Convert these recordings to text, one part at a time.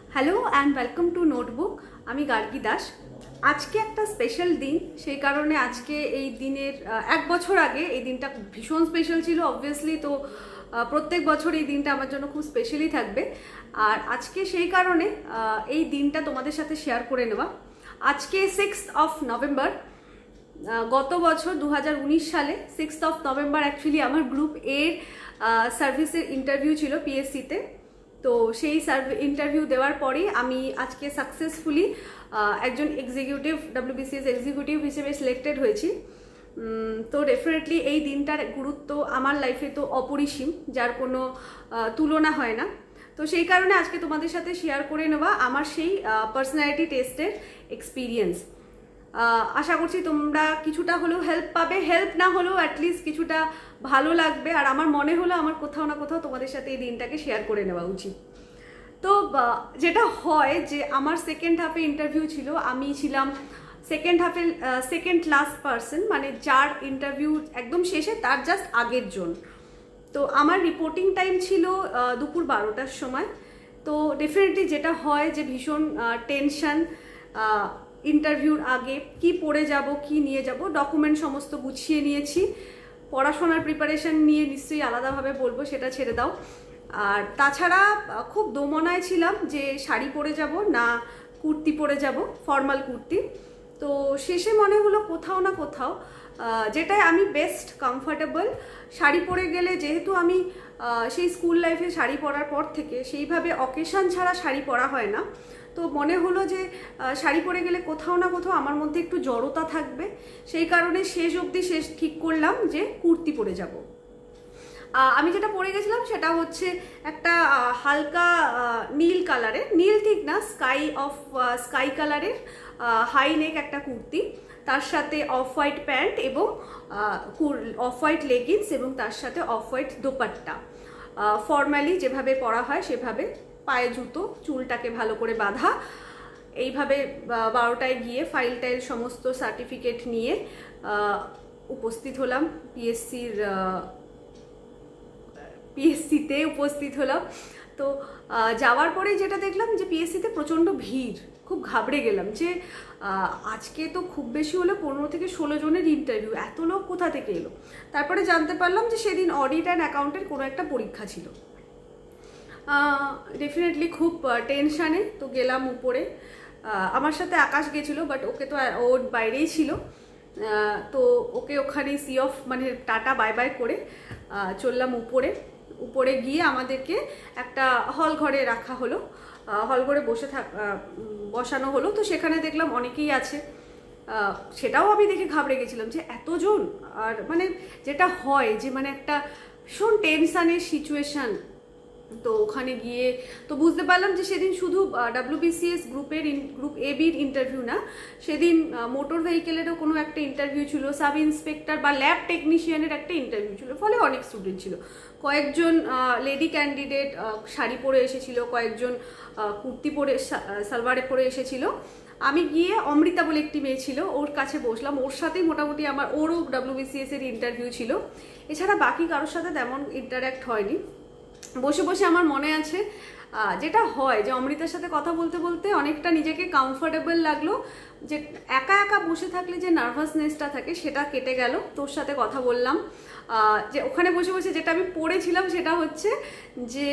Hello and welcome to notebook. আমি গার্গী দাস। আজকে একটা স্পেশাল দিন, সেই কারণে আজকে এই দিনের 1 বছর আগে এই দিনটা ভীষণ স্পেশাল ছিল অবভিয়াসলি। তো প্রত্যেক বছর এই দিনটা আমার জন্য খুব স্পেশালি থাকবে। আর আজকে সেই কারণে এই দিনটা তোমাদের সাথে শেয়ার করে নেওয়া। আজকে 6th of November, গত বছর 2019 সালে 6th of November অ্যাকচুয়ালি আমার গ্রুপ এর সার্ভিসের ইন্টারভিউ ছিল পিএসসিতে। তো সেই ইন্টারভিউ দেওয়ার পরেই আমি আজকে সাকসেসফুলি একজন এক্সিকিউটিভ WBCS এক্সিকিউটিভ হিসেবে সিলেক্টেড হয়েছি। তো ডেফিনেটলি এই দিনটার গুরুত্ব আমার লাইফে তো অপরিসীম, যার কোনো তুলনা হয় না। তো সেই কারণে আজকে তোমাদের সাথে শেয়ার করে নেওয়া আমার সেই পার্সোনালিটি টেস্টের এক্সপিরিয়েন্স। আশা করছি তোমরা কিছুটা হলেও হেল্প পাবে, হেল্প না হলেও অ্যাটলিস্ট কিছুটা ভালো লাগবে। আর আমার মনে হলো আমার কোথাও না কোথাও তোমাদের সাথে এই দিনটাকে শেয়ার করে নেওয়া উচিত। তো যেটা হয় যে আমার সেকেন্ড হাফে ইন্টারভিউ ছিল, আমি ছিলাম সেকেন্ড হাফে সেকেন্ড লাস্ট পার্সন, মানে যার ইন্টারভিউ একদম শেষে তার জাস্ট আগের জন। তো আমার রিপোর্টিং টাইম ছিল দুপুর 12টার সময়। তো ডেফিনেটলি যেটা হয় যে ভীষণ টেনশন, ইন্টারভিউর আগে কি পড়ে যাব কি নিয়ে যাব, ডকুমেন্ট সমস্ত গুছিয়ে নিয়েছি। পড়াশোনার প্রিপারেশন নিয়ে নিশ্চয়ই আলাদাভাবে বলবো, সেটা ছেড়ে দাও। আর তাছাড়া খুব দোমনায় ছিলাম যে শাড়ি পরে যাব না কুর্তি পরে যাব, ফর্মাল কুর্তি। তো শেষে মনে হলো কোথাও না কোথাও যেটাই আমি বেস্ট কমফর্টেবল, শাড়ি পরে গেলে যেহেতু আমি সেই স্কুল লাইফে শাড়ি পরার পর থেকে সেইভাবে অকেশন ছাড়া শাড়ি পরা হয় না। তো মনে হলো যে শাড়ি পরে গেলে কোথাও না কোথাও আমার মধ্যে একটু জড়তা থাকবে, সেই কারণে শেষ অবধি ঠিক করলাম যে কুর্তি পরে যাব। আমি যেটা পরে গেছিলাম সেটা হচ্ছে একটা হালকা নীল কালারের, নীল ঠিক না, স্কাই কালারের হাই নেক একটা কুর্তি, তার সাথে অফ হোয়াইট প্যান্ট এবং অফ হোয়াইট লেগিংস এবং তার সাথে অফ হোয়াইট দোপাট্টা। ফর্মালি যেভাবে পরা হয় সেভাবে, পায়ে জুতো, চুলটাকে ভালো করে বাঁধা। এইভাবে 12টায় গিয়ে ফাইল টাইল সমস্ত সার্টিফিকেট নিয়ে উপস্থিত হলাম পিএসসিতে উপস্থিত হলাম। তো যাওয়ার পরে যেটা দেখলাম যে পিএসসিতে প্রচণ্ড ভিড়, খুব ঘাবড়ে গেলাম যে আজকে তো খুব বেশি হলে 15 থেকে 16 জনের ইন্টারভিউ, এত লোক কোথা থেকে এলো। তারপরে জানতে পারলাম যে সেদিন অডিট অ্যান্ড অ্যাকাউন্টের কোনো একটা পরীক্ষা ছিল। ডেফিনেটলি খুব টেনশানে তো গেলাম উপরে। আমার সাথে আকাশ গেছিলো, বাট ওকে তো ওর বাইরেই ছিল। তো ওকে ওখানে সি অফ মানে টাটা বাই বাই করে চললাম উপরে গিয়ে আমাদেরকে একটা হল ঘরে রাখা হলো, হল ঘরে বসানো হলো। তো সেখানে দেখলাম অনেকেই আছে, সেটাও আমি দেখে ঘাবড়ে গেছিলাম যে এতজন। আর মানে যেটা হয় যে মানে একটা ভীষণ টেনশানের সিচুয়েশান। তো ওখানে গিয়ে তো বুঝতে পারলাম যে সেদিন শুধু WBCS গ্রুপ এবির ইন্টারভিউ না, সেদিন মোটর ভেহিকেলেরও কোনো একটা ইন্টারভিউ ছিল, সাব ইন্সপেক্টর বা ল্যাব টেকনিশিয়ানের একটা ইন্টারভিউ ছিল। ফলে অনেক স্টুডেন্ট ছিল, কয়েকজন লেডি ক্যান্ডিডেট শাড়ি পরে এসেছিল, কয়েকজন কুর্তি পরে সালোয়ারে পরে এসেছিল। আমি গিয়ে অমৃতা বলে একটি মেয়ে ছিল, ওর কাছে বসলাম, ওর সাথেই মোটামুটি ওরও WBCS এর ইন্টারভিউ ছিল। এছাড়া বাকি কারোর সাথে তেমন ইন্টারাক্ট হয়নি। বসে বসে আমার মনে আছে যেটা হয় যে অমৃতার সাথে কথা বলতে বলতে অনেকটা নিজেকে কমফোর্টেবল লাগলো, যে একা একা বসে থাকলে যে নার্ভাসনেসটা থাকে সেটা কেটে গেল। তোর সাথে কথা বললাম, যে ওখানে বসে বসে যেটা আমি পড়েছিলাম সেটা হচ্ছে যে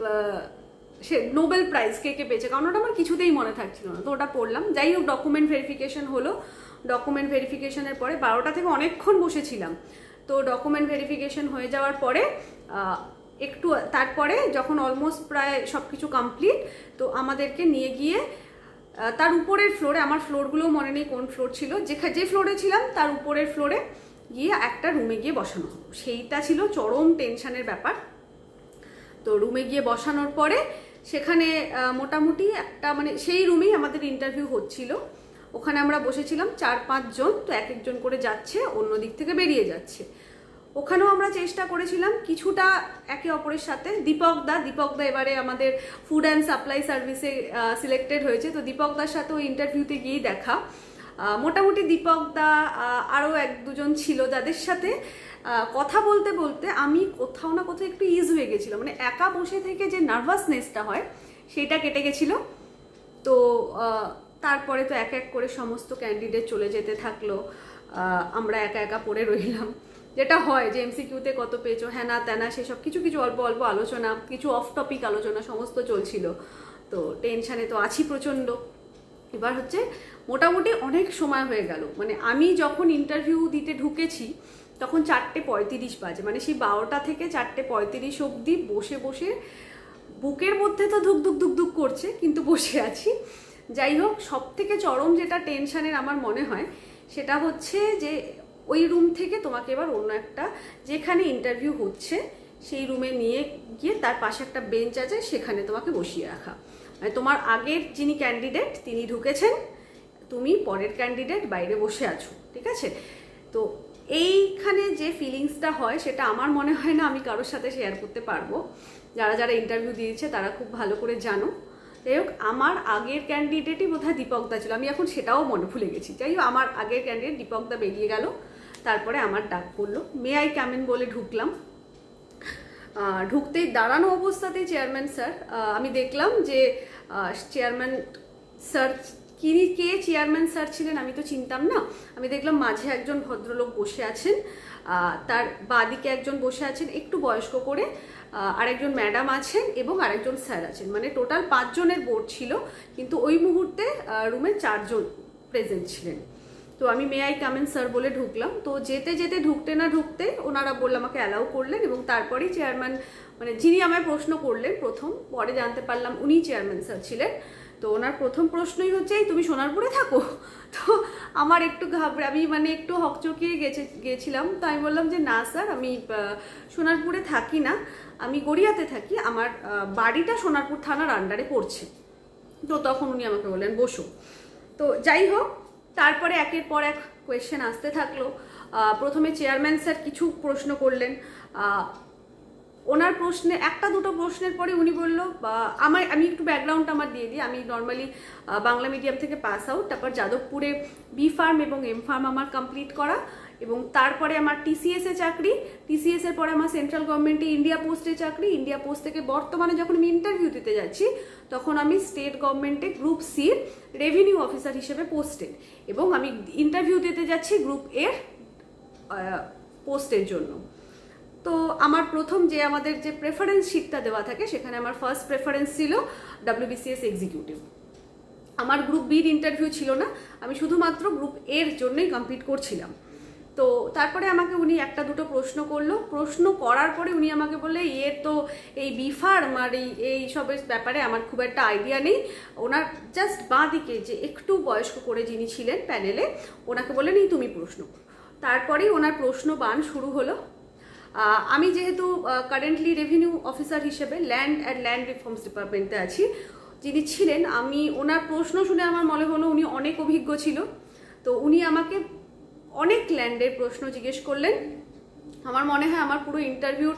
সে নোবেল প্রাইজ কে পেয়েছে, কারণ ওটা আমার কিছুতেই মনে থাকছিল না। তো ওটা পড়লাম। যাই হোক, ডকুমেন্ট ভেরিফিকেশন হলো। ডকুমেন্ট ভেরিফিকেশনের পরে 12টা থেকে অনেকক্ষণ বসেছিলাম। তো ডকুমেন্ট ভেরিফিকেশন হয়ে যাওয়ার পরে একটু তারপরে যখন অলমোস্ট প্রায় সব কিছু কমপ্লিট, তো আমাদেরকে নিয়ে গিয়ে তার উপরের ফ্লোরে, আমার ফ্লোরগুলোও মনে নেই কোন ফ্লোর ছিল, যে ফ্লোরে ছিলাম তার উপরের ফ্লোরে গিয়ে একটা রুমে গিয়ে বসানো হলো। সেইটা ছিল চরম টেনশনের ব্যাপার। তো রুমে গিয়ে বসানোর পরে সেখানে মোটামুটি একটা মানে সেই রুমেই আমাদের ইন্টারভিউ হচ্ছিল। ওখানে আমরা বসেছিলাম 4-5 জন, তো এক একজন করে যাচ্ছে, অন্য দিক থেকে বেরিয়ে যাচ্ছে। ওখানেও আমরা চেষ্টা করেছিলাম কিছুটা একে অপরের সাথে। দীপক দা এবারে আমাদের ফুড অ্যান্ড সাপ্লাই সার্ভিসে সিলেক্টেড হয়েছে। তো দীপক দার সাথেও ইন্টারভিউতে গিয়েই দেখা। মোটামুটি দীপক দা আরও 1-2 জন ছিল, যাদের সাথে কথা বলতে বলতে আমি কোথাও না কোথাও একটু ইজ হয়ে গেছিলাম। মানে একা বসে থেকে যে নার্ভাসনেসটা হয় সেটা কেটে গেছিলো। তো তারপরে তো এক এক করে সমস্ত ক্যান্ডিডেট চলে যেতে থাকলো, আমরা একা একা পড়ে রইলাম। যেটা হয় যে এমসিকিউতে কত পেয়েছো হ্যানা ত্যানা সেসব কিছু কিছু অল্প অল্প আলোচনা, কিছু অফ টপিক আলোচনা সমস্ত চলছিল। তো টেনশানে তো আছি প্রচণ্ড। এবার হচ্ছে মোটামুটি অনেক সময় হয়ে গেল, মানে আমি যখন ইন্টারভিউ দিতে ঢুকেছি তখন 4:35 বাজে, মানে সেই 12টা থেকে 4:35 অবধি বসে বসে বুকের মধ্যে তো ধুক ধুক ধুক ধুক করছে, কিন্তু বসে আছি। যাই হোক, সব থেকে চরম যেটা টেনশানের আমার মনে হয় সেটা হচ্ছে যে ওই রুম থেকে তোমাকে এবার অন্য একটা, যেখানে ইন্টারভিউ হচ্ছে সেই রুমে নিয়ে গিয়ে তার পাশে একটা বেঞ্চ আছে, সেখানে তোমাকে বসিয়ে রাখা। মানে তোমার আগের যিনি ক্যান্ডিডেট তিনি ঢুকেছেন, তুমি পরের ক্যান্ডিডেট বাইরে বসে আছো, ঠিক আছে? তো এইখানে যে ফিলিংসটা হয় সেটা আমার মনে হয় না আমি কারোর সাথে শেয়ার করতে পারবো। যারা যারা ইন্টারভিউ দিয়েছে তারা খুব ভালো করে জানো। যাই হোক, আমার আগের ক্যান্ডিডেটই বোধহয় দীপকদা ছিল, আমি এখন সেটাও মনে ভুলে গেছি। যাই হোক, আমার আগের ক্যান্ডিডেট দীপকদা বেরিয়ে গেল, তারপরে আমার ডাক পড়লো, মে আই কাম ইন বলে ঢুকলাম। ঢুকতেই দাঁড়ানো অবস্থাতেই চেয়ারম্যান স্যার, আমি দেখলাম যে চেয়ারম্যান স্যার কে চেয়ারম্যান স্যার ছিলেন আমি তো চিনতাম না। আমি দেখলাম মাঝে একজন ভদ্রলোক বসে আছেন, তার বাঁদিকে একজন বসে আছেন একটু বয়স্ক করে, আরেকজন ম্যাডাম আছেন এবং আরেকজন স্যার আছেন, মানে টোটাল 5 জনের বোর্ড ছিল, কিন্তু ওই মুহূর্তে রুমে 4 জন প্রেজেন্ট ছিলেন। তো আমি may I come in sir বলে ঢুকলাম। তো যেতে যেতে ঢুকতে না ঢুকতে ওনারা বললে আমাকে অ্যালাউ করলেন, এবং তারপরেই চেয়ারম্যান, মানে যিনি আমায় প্রশ্ন করলেন প্রথম, পরে জানতে পারলাম উনি চেয়ারম্যান স্যার ছিলেন। তো ওনার প্রথম প্রশ্নই হচ্ছে, এই তুমি সোনারপুরে থাকো? তো আমার একটু আমি মানে একটু হকচকিয়ে গেছিলাম। তো আমি বললাম যে না স্যার, আমি সোনারপুরে থাকি না, আমি গড়িয়াতে থাকি, আমার বাড়িটা সোনারপুর থানার আন্ডারে পড়ছে। তো তখন উনি আমাকে বললেন বসো। তো যাই হোক, তারপরে একের পর এক কোয়েশ্চেন আসতে থাকলো। প্রথমে চেয়ারম্যান স্যার কিছু প্রশ্ন করলেন, ওনার প্রশ্নে একটা দুটো প্রশ্নের পরে উনি বললো, আমি একটু ব্যাকগ্রাউন্ড আমার দিয়ে দিই। আমি নর্মালি বাংলা মিডিয়াম থেকে পাস আউট, তারপর যাদবপুরে বি ফার্ম এবং এম ফার্ম আমার কমপ্লিট করা, এবং তারপরে আমার টিসিএসে চাকরি, টিসিএসের পরে আমার সেন্ট্রাল গভর্নমেন্টে ইন্ডিয়া পোস্টে চাকরি, ইন্ডিয়া পোস্ট থেকে বর্তমানে যখন আমি ইন্টারভিউ দিতে যাচ্ছি তখন আমি স্টেট গভর্নমেন্টে গ্রুপ সির রেভিনিউ অফিসার হিসেবে পোস্টেড, এবং আমি ইন্টারভিউ দিতে যাচ্ছি গ্রুপ এর পোস্টের জন্য। তো আমার প্রথম যে আমাদের যে প্রেফারেন্স শিটটা দেওয়া থাকে সেখানে আমার ফার্স্ট প্রেফারেন্স ছিল WBCS এক্সিকিউটিভ। আমার গ্রুপ বির ইন্টারভিউ ছিল না, আমি শুধুমাত্র গ্রুপ এর জন্যই কমপ্লিট করছিলাম। তো তারপরে আমাকে উনি একটা দুটো প্রশ্ন করলো, প্রশ্ন করার পরে উনি আমাকে বললে, তো এই বি ফার্ম আর এই সবের ব্যাপারে আমার খুব একটা আইডিয়া নেই। ওনার জাস্ট বাঁ দিকে যে একটু বয়স্ক করে যিনি ছিলেন প্যানেলে, ওনাকে বললেন এই তুমি প্রশ্ন। তারপরেই ওনার প্রশ্ন বান শুরু হলো। আমি যেহেতু কারেন্টলি রেভিনিউ অফিসার হিসেবে ল্যান্ড রিফর্মস ডিপার্টমেন্টে আছি, যিনি ছিলেন, আমি ওনার প্রশ্ন শুনে আমার মনে হলো উনি অনেক অভিজ্ঞ ছিল। তো উনি আমাকে অনেক ল্যান্ডের প্রশ্ন জিজ্ঞেস করলেন। আমার মনে হয় আমার পুরো ইন্টারভিউর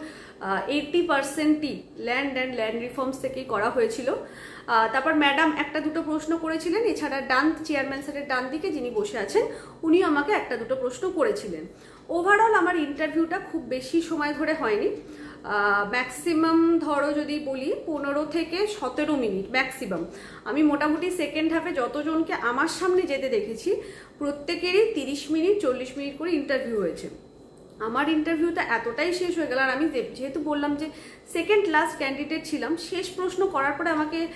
80%ই ল্যান্ড রিফর্মস থেকেই করা হয়েছিল। তারপর ম্যাডাম একটা দুটো প্রশ্ন করেছিলেন, এছাড়া চেয়ারম্যান স্যারের ডান দিকে যিনি বসে আছেন উনি আমাকে একটা দুটো প্রশ্ন করেছিলেন। ওভারঅল আমার ইন্টারভিউটা খুব বেশি সময় ধরে হয়নি, ম্যাক্সিমাম ধরো যদি বলি 15 থেকে 17 মিনিট ম্যাক্সিমাম। আমি মোটামুটি সেকেন্ড হাফে যতজনকে আমার সামনে যেতে দেখেছি প্রত্যেকেরই 30 মিনিট 40 মিনিট করে ইন্টারভিউ হয়েছে। আমার ইন্টারভিউটা এতটাই শেষ হয়ে গেল, আর আমি যেহেতু বললাম যে সেকেন্ড লাস্ট ক্যান্ডিডেট ছিলাম, শেষ প্রশ্ন করার পরে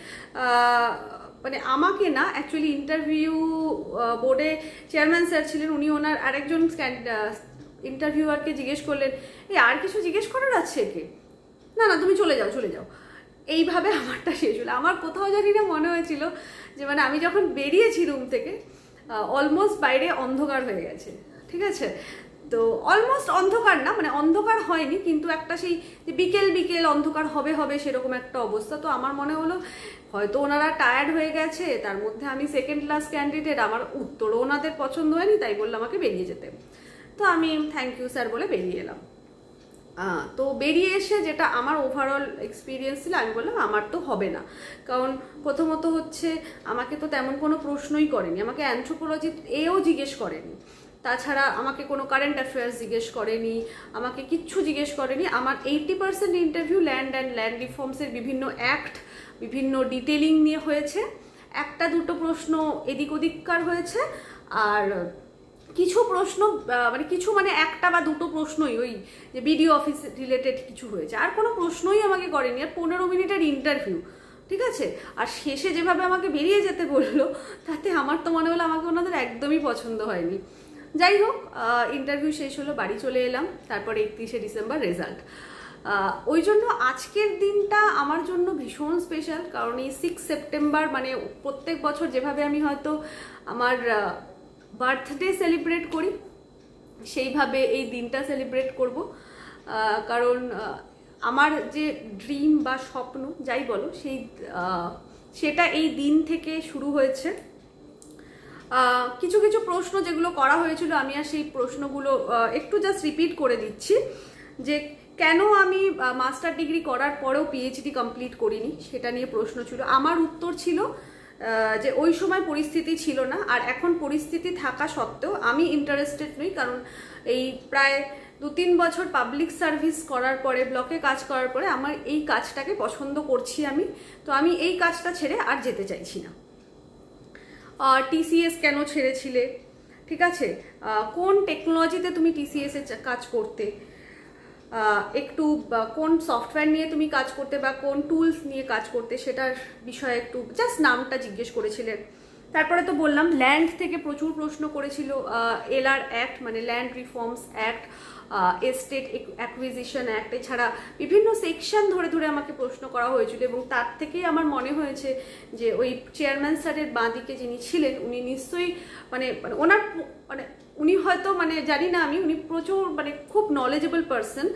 আমাকে না অ্যাকচুয়ালি ইন্টারভিউ বোর্ডে চেয়ারম্যান স্যার ছিলেন, উনি ওনার আরেকজন ইন্টারভিউয়ারকে জিজ্ঞেস করলেন, এই আর কিছু জিজ্ঞেস করার আছে কি? না না, তুমি চলে যাও। এইভাবে আমারটা শেষ হলো। আমার কোথাও জানি না মনে হয়েছিল যে মানে আমি যখন বেরিয়েছি রুম থেকে অলমোস্ট বাইরে অন্ধকার হয়ে গেছে, ঠিক আছে? তো অলমোস্ট অন্ধকার না, মানে অন্ধকার হয়নি, কিন্তু একটা সেই যে বিকেল অন্ধকার হবে সেরকম একটা অবস্থা। তো আমার মনে হলো হয়তো ওনারা টায়ার্ড হয়ে গেছে, তার মধ্যে আমি সেকেন্ড ক্লাস ক্যান্ডিডেট, আমার উত্তরও ওনাদের পছন্দ হয়নি, তাই বললাম আমাকে বেরিয়ে যেতে। তো আমি থ্যাংক ইউ স্যার বলে বেরিয়ে এলাম। তো বেরিয়ে এসে যেটা আমার ওভারঅল এক্সপিরিয়েন্স ছিল, আমি বললাম আমার তো হবে না, কারণ প্রথমত হচ্ছে আমাকে তো তেমন কোনো প্রশ্নই করেনি, আমাকে অ্যানথ্রোপোলজি এও জিজ্ঞেস করেনি, তাছাড়া আমাকে কোনো কারেন্ট অ্যাফেয়ার্স জিজ্ঞেস করেনি, আমাকে কিচ্ছু জিজ্ঞেস করেনি। আমার 80% ইন্টারভিউ ল্যান্ড রিফর্মসের বিভিন্ন অ্যাক্ট, বিভিন্ন ডিটেলিং নিয়ে হয়েছে, একটা দুটো প্রশ্ন এদিক ওদিককার হয়েছে, আর কিছু প্রশ্ন মানে একটা বা দুটো প্রশ্নই ওই যে বিডিও অফিস রিলেটেড কিছু হয়েছে, আর কোনো প্রশ্নই আমাকে করেনি। আর 15 মিনিটের ইন্টারভিউ, ঠিক আছে, আর শেষে যেভাবে আমাকে বেরিয়ে যেতে বললো, তাতে আমার তো মনে হলো আমাকে ওনাদের একদমই পছন্দ হয়নি। যাই হোক, ইন্টারভিউ শেষ হলো, বাড়ি চলে এলাম, তারপরে 31শে ডিসেম্বর রেজাল্ট। ওই জন্য আজকের দিনটা আমার জন্য ভীষণ স্পেশাল, কারণ এই 6 সেপ্টেম্বর মানে প্রত্যেক বছর যেভাবে আমি হয়তো আমার বার্থডে সেলিব্রেট করি, সেইভাবে এই দিনটা সেলিব্রেট করব। কারণ আমার যে ড্রিম বা স্বপ্ন যাই বলো, সেটা এই দিন থেকে শুরু হয়েছে। কিছু কিছু প্রশ্ন যেগুলো করা হয়েছিল, আমি আর সেই প্রশ্নগুলো একটু জাস্ট রিপিট করে দিচ্ছি। যে কেন আমি মাস্টার ডিগ্রি করার পরেও পিএইচডি কমপ্লিট করিনি, সেটা নিয়ে প্রশ্ন ছিল। আমার উত্তর ছিল যে ওই সময় পরিস্থিতি ছিল না, আর এখন পরিস্থিতি থাকা সত্ত্বেও আমি ইন্টারেস্টেড নই। কারণ এই প্রায় 2-3 বছর পাবলিক সার্ভিস করার পরে, ব্লকে কাজ করার পরে আমার এই কাজটাকে পছন্দ করছি আমি, তো আমি এই কাজটা ছেড়ে আর যেতে চাইছি না। টিসিএস কেন ছেড়েছিলে, ঠিক আছে, কোন টেকনোলজিতে তুমি টিসিএস এ কাজ করতে, একটু কোন সফটওয়্যার নিয়ে তুমি কাজ করতে বা কোন টুলস নিয়ে কাজ করতে, সেটার বিষয়ে একটু জাস্ট নামটা জিজ্ঞেস করেছিলেন। তারপরে তো বললাম, ল্যান্ড থেকে প্রচুর প্রশ্ন করেছিল, এলআর অ্যাক্ট মানে land reforms act, estate acquisition act, এছাড়া বিভিন্ন সেকশন ধরে ধরে আমাকে প্রশ্ন করা হয়েছিল। এবং তার থেকেই আমার মনে হয়েছে যে ওই চেয়ারম্যান স্যারের বাঁদিকে যিনি ছিলেন, উনি নিশ্চয়ই ওনার উনি হয়তো জানি না আমি, উনি প্রচুর খুব নলেজেবল পার্সন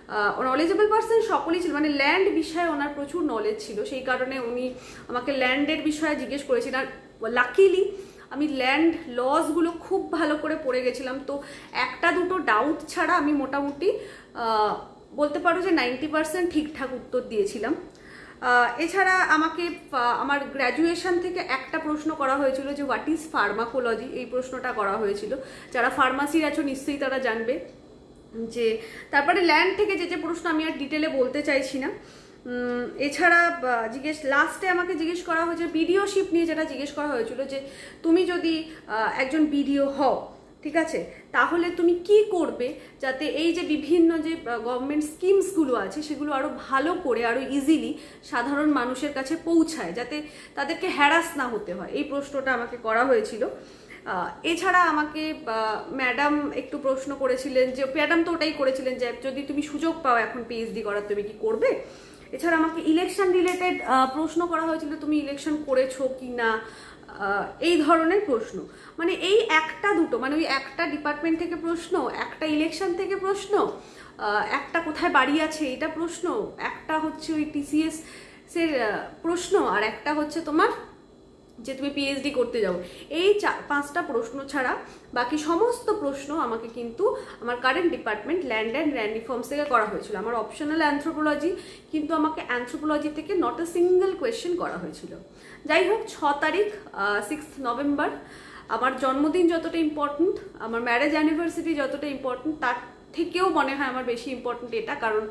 সকলেই ছিল, ল্যান্ড বিষয়ে ওনার প্রচুর নলেজ ছিল। সেই কারণে উনি আমাকে ল্যান্ডের বিষয়ে জিজ্ঞেস করেছিলেন। আর লাকিলি আমি ল্যান্ড লসগুলো খুব ভালো করে পড়ে গেছিলাম, তো একটা দুটো ডাউট ছাড়া আমি মোটামুটি বলতে পারো যে 90% ঠিকঠাক উত্তর দিয়েছিলাম। এছাড়া আমাকে আমার গ্র্যাজুয়েশন থেকে একটা প্রশ্ন করা হয়েছিল যে হোয়াট ইজ ফার্মাকোলজি, এই প্রশ্নটা করা হয়েছিল। যারা ফার্মাসির আছো নিশ্চয়ই তারা জানবে। যে তারপরে ল্যান্ড থেকে যে প্রশ্ন আমি আর ডিটেলে বলতে চাইছি না। এছাড়া লাস্টে আমাকে জিজ্ঞেস করা হয়েছে বিডিওশিপ নিয়ে, যেটা জিজ্ঞেস করা হয়েছিল যে তুমি যদি একজন বিডিও হও, ঠিক আছে, তাহলে তুমি কি করবে যাতে এই যে বিভিন্ন যে গভর্নমেন্ট স্কিমসগুলো আছে সেগুলো আরও ভালো করে, আরও ইজিলি সাধারণ মানুষের কাছে পৌঁছায়, যাতে তাদেরকে হ্যারাস না হতে হয়। এই প্রশ্নটা আমাকে করা হয়েছিল। এছাড়া আমাকে ম্যাডাম একটু প্রশ্ন করেছিলেন, যে ম্যাডাম তো ওটাই করেছিলেন যে যদি তুমি সুযোগ পাও এখন পিএইচডি করার, তুমি কি করবে। এছাড়া আমাকে ইলেকশন রিলেটেড প্রশ্ন করা হয়েছিল, তুমি ইলেকশন করেছো কি না, এই ধরনের প্রশ্ন। এই একটা দুটো ওই একটা ডিপার্টমেন্ট থেকে প্রশ্ন, একটা ইলেকশন থেকে প্রশ্ন, একটা কোথায় বাড়ি আছে এটা প্রশ্ন, একটা হচ্ছে ওই টিসিএস এর প্রশ্ন, আর একটা হচ্ছে তোমার যে তুমি পিএইচডি করতে যাও। এই 4-5টা প্রশ্ন ছাড়া বাকি সমস্ত প্রশ্ন আমাকে কিন্তু আমার current department land and land reforms থেকে করা হয়েছিল। আমার অপশনাল অ্যানথ্রোপোলজি, কিন্তু আমাকে অ্যানথ্রোপোলজি থেকে নট এ সিঙ্গেল কোয়েশ্চেন করা হয়েছিল। যাই হোক, 6 তারিখ 6 নভেম্বর আমার জন্মদিন যতটা ইম্পর্টেন্ট, আমার ম্যারেজ অ্যানিভার্সারি যতটা ইম্পর্টেন্ট, তার থেকেও মনে হয় আমার বেশি ইম্পর্টেন্ট এটা। কারণ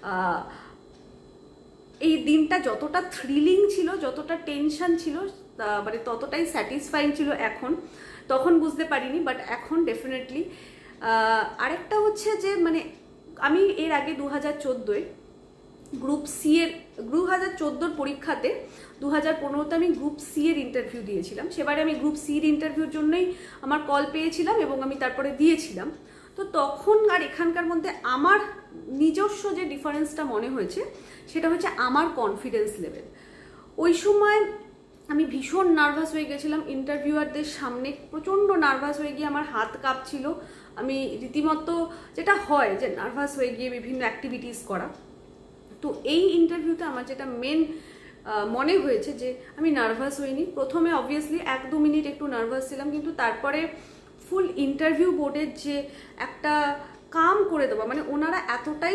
এই দিনটা যতটা থ্রিলিং ছিল, যতটা টেনশন ছিল, ততটাই স্যাটিসফাইং ছিল এখন। তখন বুঝতে পারিনি, বাট এখন ডেফিনেটলি। আরেকটা হচ্ছে যে আমি এর আগে 2014-এ গ্রুপ সি এর 2014-র পরীক্ষাতে 2015-তে আমি গ্রুপ সি এর ইন্টারভিউ দিয়েছিলাম। সেবারে আমি গ্রুপ সির ইন্টারভিউর জন্যই আমার কল পেয়েছিলাম এবং আমি তারপরে দিয়েছিলাম। তো তখন আর এখানকার মধ্যে আমার নিজস্ব যে ডিফারেন্সটা মনে হয়েছে সেটা হচ্ছে আমার কনফিডেন্স লেভেল। ওই সময় আমি ভীষণ নার্ভাস হয়ে গেছিলাম ইন্টারভিউয়ারদের সামনে, প্রচণ্ড নার্ভাস হয়ে গিয়ে আমার হাত কাঁপছিল। আমি রীতিমতো, যেটা হয় যে নার্ভাস হয়ে গিয়ে বিভিন্ন অ্যাক্টিভিটিস করা। তো এই ইন্টারভিউতে আমার যেটা মেন মনে হয়েছে যে আমি নার্ভাস হইনি। প্রথমে অবভিয়াসলি 1-2 মিনিট একটু নার্ভাস ছিলাম, কিন্তু তারপরে ফুল ইন্টারভিউ বোর্ডের যে একটা কাম করে দেওয়া, ওনারা এতটাই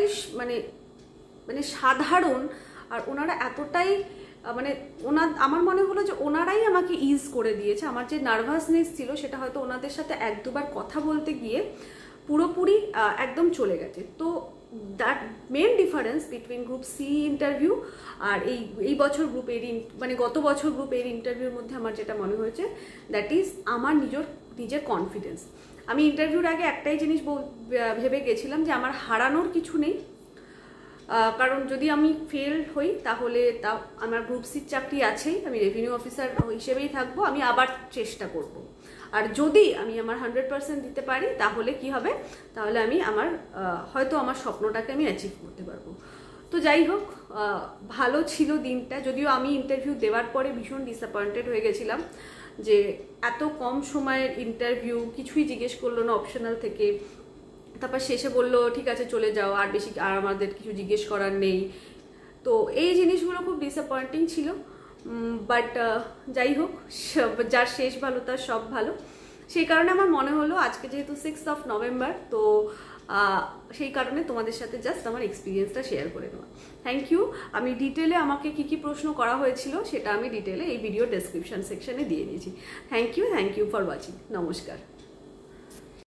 সাধারণ, আর ওনারা এতটাই আমার মনে হলো যে ওনারাই আমাকে ইজ করে দিয়েছে। আমার যে নার্ভাসনেস ছিল সেটা হয়তো ওনাদের সাথে 1-2 বার কথা বলতে গিয়ে পুরোপুরি একদম চলে গেছে। তো that main difference between group C interview আর এই বছর গ্রুপ এর মানে গত বছর গ্রুপ এর ইন্টারভিউর মধ্যে আমার যেটা মনে হয়েছে দ্যাট ইজ আমার নিজের কনফিডেন্স। আমি ইন্টারভিউর আগে একটাই জিনিস ভেবে গেছিলাম যে আমার হারানোর কিছু নেই, কারণ যদি আমি ফেল হই তাহলে আমার গ্রুপ সির চাকরি আছেই, আমি রেভিনিউ অফিসার হিসেবেই থাকবো, আমি আবার চেষ্টা করব। আর যদি আমি আমার 100% দিতে পারি তাহলে কি হবে, তাহলে আমি হয়তো আমার স্বপ্নটাকে আমি অ্যাচিভ করতে পারবো। তো যাই হোক, ভালো ছিল দিনটা, যদিও আমি ইন্টারভিউ দেওয়ার পরে ভীষণ ডিসঅ্যাপয়েন্টেড হয়ে গেছিলাম যে এত কম সময়ের ইন্টারভিউ, কিছুই জিজ্ঞেস করলো না অপশনাল থেকে, তারপর শেষে বললো ঠিক আছে চলে যাও, আর আমাদের কিছু জিজ্ঞেস করার নেই। তো এই জিনিসগুলো খুব ডিসঅ্যাপয়েন্টিং ছিল, বাট যাই হোক, যার শেষ ভালো তার সব ভালো। সেই কারণে আমার মনে হলো আজকে যেহেতু 6 নভেম্বর, তো সেই কারণে তোমাদের সাথে জাস্ট আমার এক্সপিরিয়েন্সটা শেয়ার করে নেওয়া। Thank you. আমি ডিটেলে আমাকে কি প্রশ্ন করা হয়েছিল সেটা আমি ডিটেলে এই ভিডিও ডেসক্রিপশন সেকশনে দিয়ে দিয়েছি। Thank you for watching. নমস্কার।